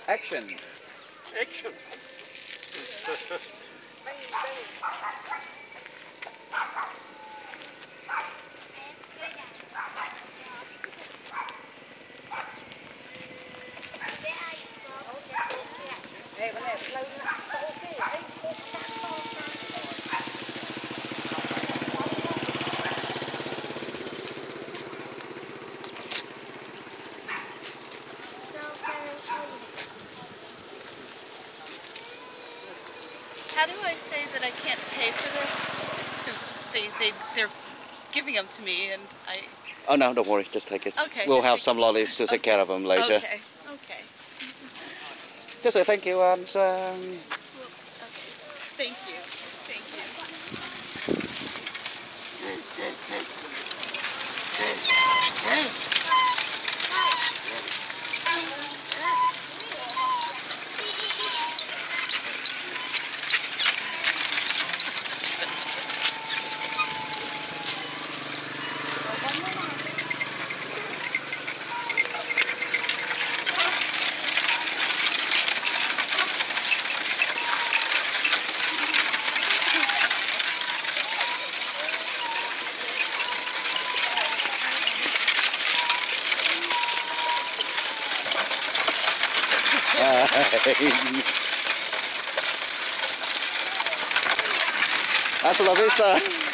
Action. Action. How do I say that I can't pay for this? Because they're giving them to me and I... Oh no, don't worry, just take it. Okay. We'll have some lollies to take care of them later. Okay, okay. Just say thank you and... Well, okay. Thank you. Thank you. Hasta la vista.